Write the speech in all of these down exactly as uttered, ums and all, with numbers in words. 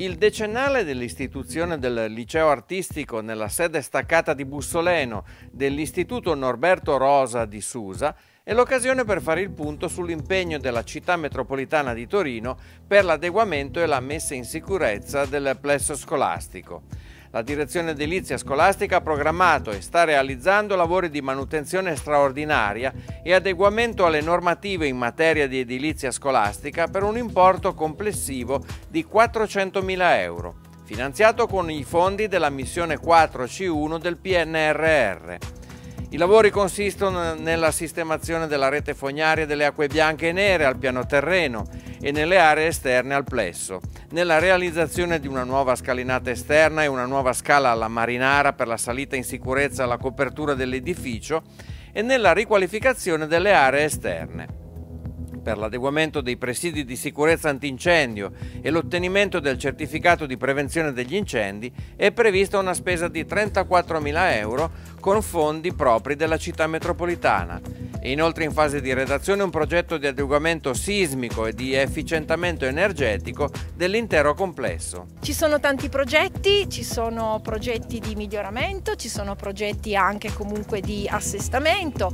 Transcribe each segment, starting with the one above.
Il decennale dell'istituzione del liceo artistico nella sede staccata di Bussoleno dell'Istituto Norberto Rosa di Susa è l'occasione per fare il punto sull'impegno della città metropolitana di Torino per l'adeguamento e la messa in sicurezza del plesso scolastico. La direzione edilizia scolastica ha programmato e sta realizzando lavori di manutenzione straordinaria e adeguamento alle normative in materia di edilizia scolastica per un importo complessivo di quattrocentomila euro, finanziato con i fondi della missione quattro C uno del P N R R. I lavori consistono nella sistemazione della rete fognaria delle acque bianche e nere al piano terreno e nelle aree esterne al plesso, nella realizzazione di una nuova scalinata esterna e una nuova scala alla marinara per la salita in sicurezza alla copertura dell'edificio e nella riqualificazione delle aree esterne. Per l'adeguamento dei presidi di sicurezza antincendio e l'ottenimento del certificato di prevenzione degli incendi è prevista una spesa di trentaquattromila euro con fondi propri della città metropolitana. È inoltre in fase di redazione un progetto di adeguamento sismico e di efficientamento energetico dell'intero complesso. Ci sono tanti progetti, ci sono progetti di miglioramento, ci sono progetti anche comunque di assestamento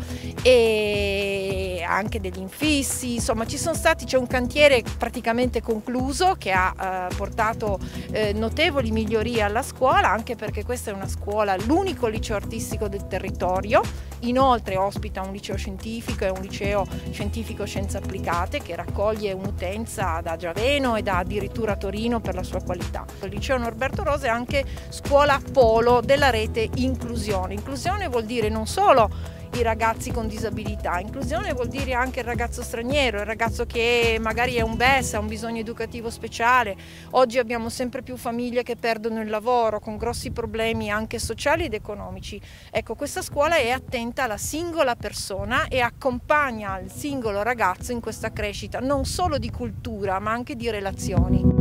e anche degli infissi. Insomma, ci sono stati, c'è un cantiere praticamente concluso che ha eh, portato eh, notevoli migliorie alla scuola, anche perché questa è una scuola, l'unico liceo artistico del territorio. Inoltre ospita un liceo scientifico e un liceo scientifico scienze applicate che raccoglie un'utenza da Giaveno e da addirittura Torino per la sua qualità. Il liceo Norberto Rosa è anche scuola polo della rete inclusione. Inclusione vuol dire non solo i ragazzi con disabilità, inclusione vuol dire anche il ragazzo straniero, il ragazzo che magari è un B E S, ha un bisogno educativo speciale. Oggi abbiamo sempre più famiglie che perdono il lavoro con grossi problemi anche sociali ed economici. Ecco, questa scuola è attenta alla singola persona e accompagna il singolo ragazzo in questa crescita non solo di cultura ma anche di relazioni.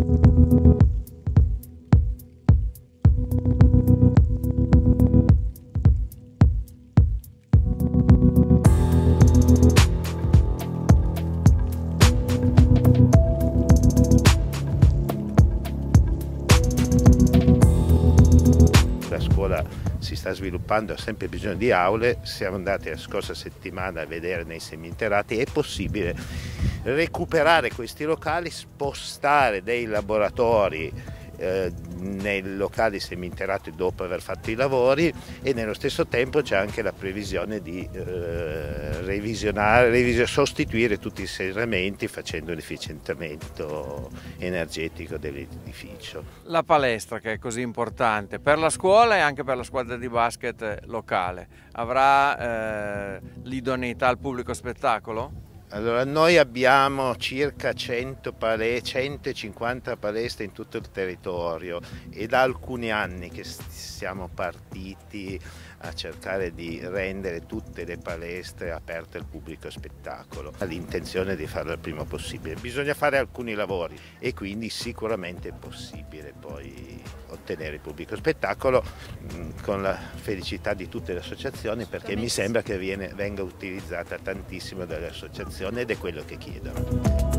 Si sta sviluppando, ha sempre bisogno di aule. Siamo andati la scorsa settimana a vedere nei seminterrati, è possibile recuperare questi locali, spostare dei laboratori eh, nei locali seminterrati dopo aver fatto i lavori, e nello stesso tempo c'è anche la previsione di eh, revisionare, revisio, sostituire tutti i serramenti facendo l'efficientamento energetico dell'edificio. La palestra, che è così importante per la scuola e anche per la squadra di basket locale, avrà eh, l'idoneità al pubblico spettacolo? Allora, noi abbiamo circa cento pale- centocinquanta palestre in tutto il territorio e da alcuni anni che siamo partiti a cercare di rendere tutte le palestre aperte al pubblico spettacolo. L'intenzione è di farlo il prima possibile. Bisogna fare alcuni lavori e quindi sicuramente è possibile poi ottenere il pubblico spettacolo mh, con la felicità di tutte le associazioni, perché mi sembra che viene, venga utilizzata tantissimo dalle associazioni ed è quello che chiedono.